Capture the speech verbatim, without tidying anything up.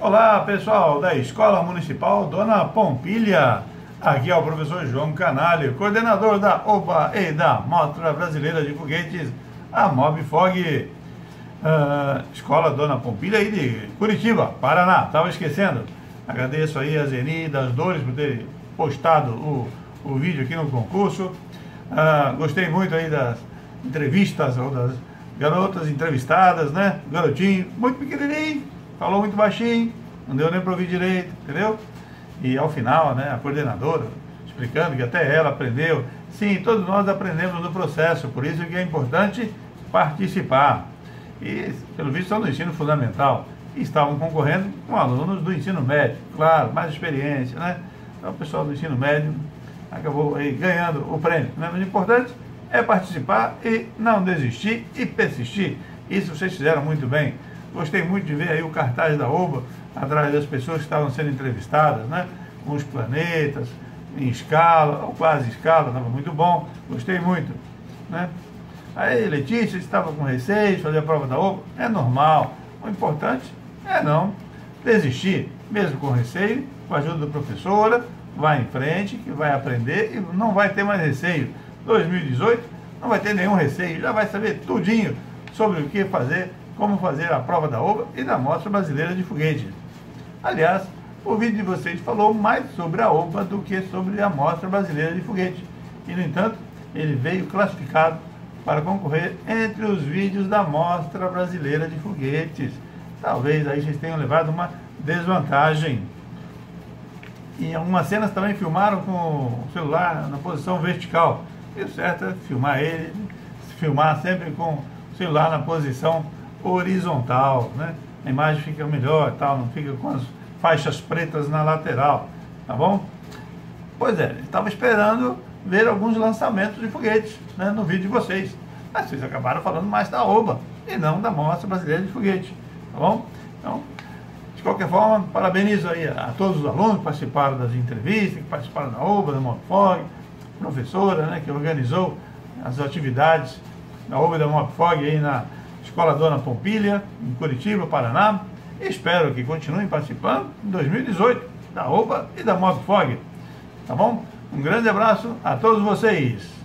Olá pessoal da Escola Municipal Dona Pompilha, aqui é o professor João Canalho, coordenador da OBA e da Mostra Brasileira de Foguetes, a MobFog, uh, Escola Dona Pompilha aí de Curitiba, Paraná, estava esquecendo. Agradeço aí a Zeni das Dores por ter postado o, o vídeo aqui no concurso. Uh, gostei muito aí das entrevistas, ou das garotas entrevistadas, né? Garotinho, muito pequenininho, falou muito baixinho, não deu nem para ouvir direito, entendeu? E ao final, né, a coordenadora explicando que até ela aprendeu. Sim, todos nós aprendemos no processo, por isso que é importante participar. E, pelo visto, são do ensino fundamental. E estavam concorrendo com alunos do ensino médio, claro, mais experiência, né? Então, o pessoal do ensino médio acabou aí ganhando o prêmio, né? Mas o importante é participar e não desistir e persistir. Isso vocês fizeram muito bem. Gostei muito de ver aí o cartaz da OBA, atrás das pessoas que estavam sendo entrevistadas, né? Com os planetas, em escala, ou quase escala, estava muito bom. Gostei muito, né? Aí Letícia estava com receio de fazer a prova da OBA. É normal. O importante é não desistir, mesmo com receio, com a ajuda da professora, vai em frente, que vai aprender e não vai ter mais receio. dois mil e dezoito não vai ter nenhum receio, já vai saber tudinho sobre o que fazer, como fazer a prova da OBA e da Mostra Brasileira de Foguetes. Aliás, o vídeo de vocês falou mais sobre a OBA do que sobre a Mostra Brasileira de Foguetes. E, no entanto, ele veio classificado para concorrer entre os vídeos da Mostra Brasileira de Foguetes. Talvez aí vocês tenham levado uma desvantagem. E algumas cenas também filmaram com o celular na posição vertical. E o certo é filmar ele, filmar sempre com o celular na posição horizontal, né? A imagem fica melhor, tal, não fica com as faixas pretas na lateral, tá bom? Pois é, estava esperando ver alguns lançamentos de foguetes, né, no vídeo de vocês. Mas vocês acabaram falando mais da OBA e não da Mostra Brasileira de Foguete, tá bom? Então, de qualquer forma, parabenizo aí a todos os alunos que participaram das entrevistas, que participaram da OBA, da MobFog, professora, né, que organizou as atividades da OBA e da MobFog aí na Escola Dona Pompilha, em Curitiba, Paraná. E espero que continuem participando em dois mil e dezoito da OBA e da MobFog, tá bom? Um grande abraço a todos vocês.